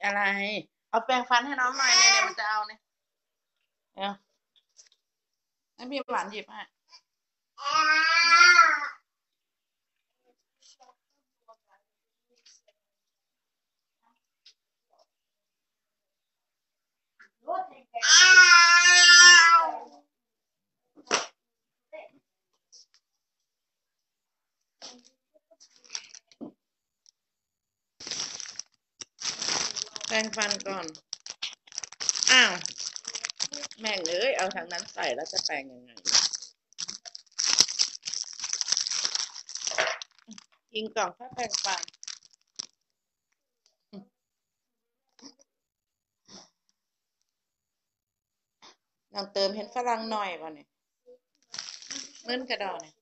อะไรเอาแปรงฟันให้น้องหน่อยเนี่ยมันจะเอาเนี่ยเอาให้พี่หวานหยิบให้แปรงฟันก่อนอ้าวแม่งเอ้ยเอาทางนั้นใส่แล้วจะแปรงยังไงยิงกล่องถ้าแปรงฟันลองเติมเห็นฝรั่งหน่อยก่อนเนี่ยมึนกระดอนเนี่ย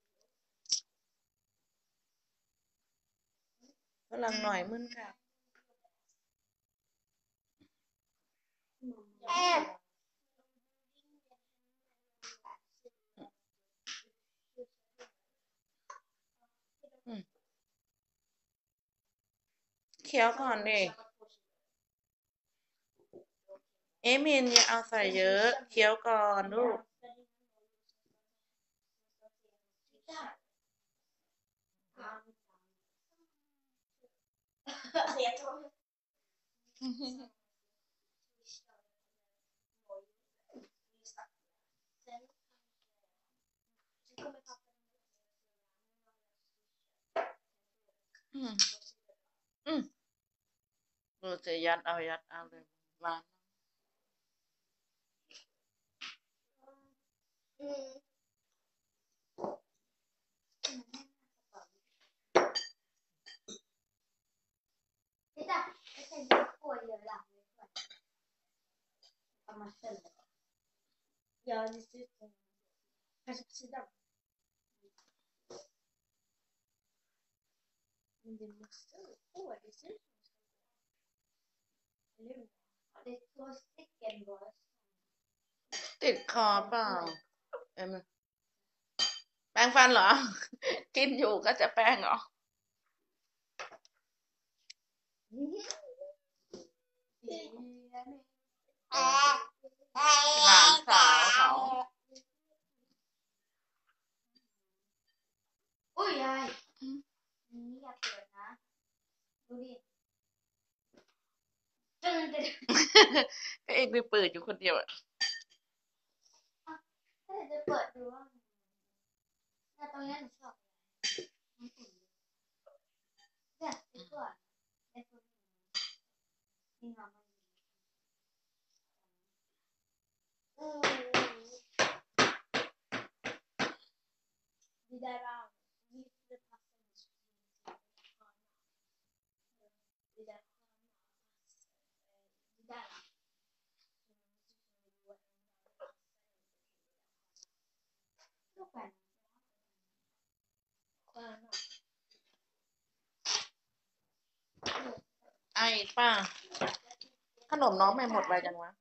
ฝรั่งหน่อยมึนค่ะเคี้ยวก่อนดิเอมินอย่าเอาใส่เยอะเคี้ยวก่อนลูกอืมอืมดูจะยัดเอายัดเอาเลยหวานติดคอเปล่าเอ็มแปรงฟันเหรอกินอยู่ก็จะแปรงเหรอหลานสาวเขาอุ้ยยายนี่อย่าเปิดนะดูดิตึ้งตึ้งก็เองไปเปิดอยู่คนเดียวอะถ้าจะเปิดดูว่าแต่ตรงนี้หนูชอบมันอุ่นเนี่ยไปก่อนในตัวนี่น้องมันดีได้บ้างนี่คือพัฒนาชีวิตดีได้ดีได้ลูกแฟนไอ้ป้าขนมน้องไม่หมดไปจังวะ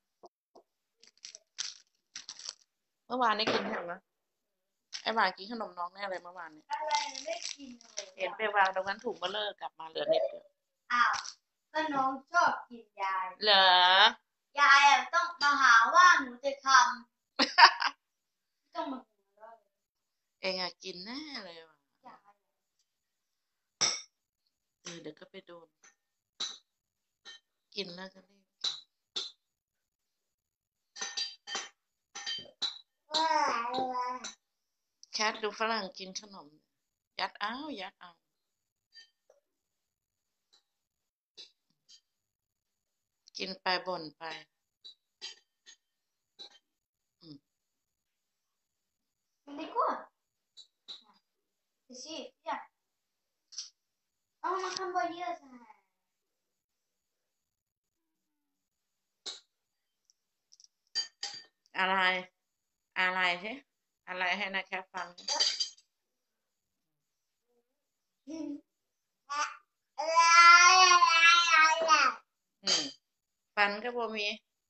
เมื่อวานนี้กินยังวะไอ้หวานกินขนมน้องแน่เลยเมื่อวานเนี่ยอะไรไม่กินเลยเห็นไปวางตรงนั้นถุงก็เลิกกลับมาเหลือนิดเดียวอ้าวก็น้องชอบกินยายเหรอยายอะต้องมาหาว่าหนูจะทำต้องมาหัวเราะเองอะกินแน่เลยว่ะยายเดี๋ยวก็ไปโดนกินแล้วจะรีบแคทดูฝรั่งกินขนมยัดเอายัดเอากินไปบ่นไปมันดีกว่าสิยายเอามาคำว่าเยอะใช่ไหมอะไรอะไรใช่อะไรให้นะแคทฟังฟันก็บ่มี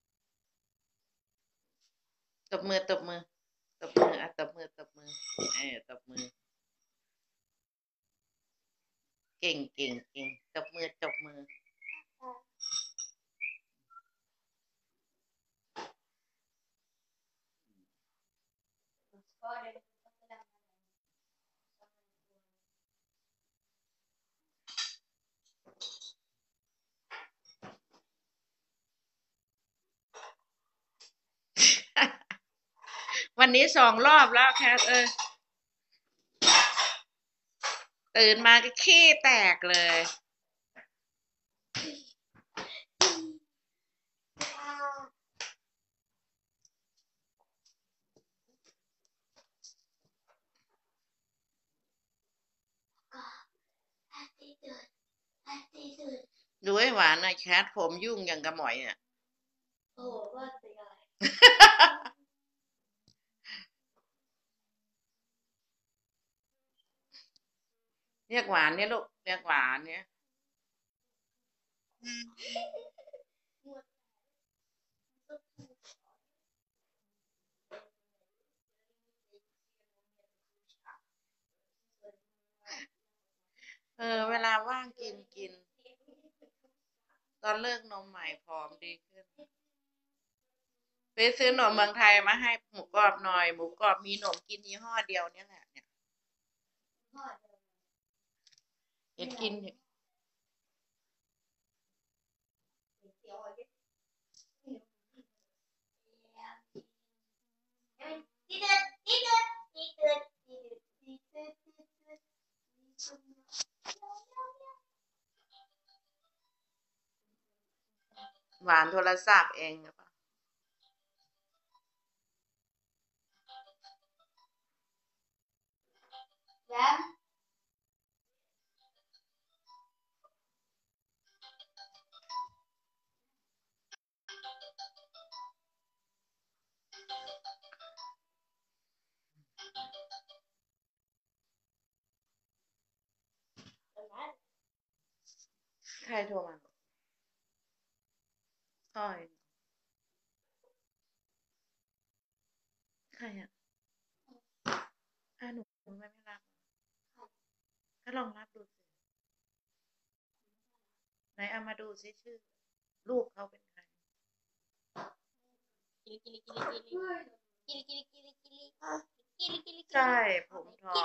ตบมือตบมือตบมืออ่ะตบมือตบมือตบมือเก่งเก่งเก่งตบมือตบมือวันนี้2 รอบแล้วแคทตื่นมาก็ขี้แตกเลย ดูไอ้หวานหน่อยแคทผมยุ่งอย่างกับหมอยอ่ะโอ้โหว่าตีอะไรเรียกหวานเนี่ยลูกเรียกหวานเนี่ย เวลาว่างกิน ตอนเลิกนมใหม่ผอมดีขึ้น ไปซื้อนมเมืองไทยมาให้หมูกรอบหน่อย หมูกรอบมีหนมกินยี่ห้อเดียวเนี่ยแหละเนี่ยเห็นกิน หวานโทรศัพท์เองหรือเปล่าแล้วใครโทรมาพ่อยใครอ่ะหนูไม่รับ ก็ลองรับดูสิไหนเอามาดูสิชื่อ ลูกเขาเป็นใคร ใช่ ผมทอง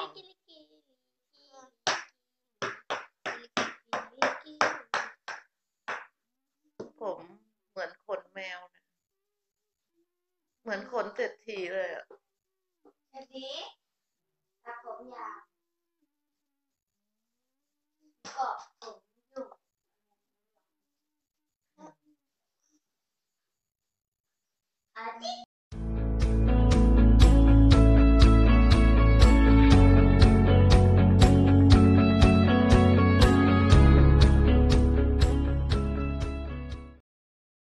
ผมเหมือนขนแมวนะ เหมือนขนเศรษฐีเลยอ่ะเดี๋ยวนี้ตัดผมยาวก็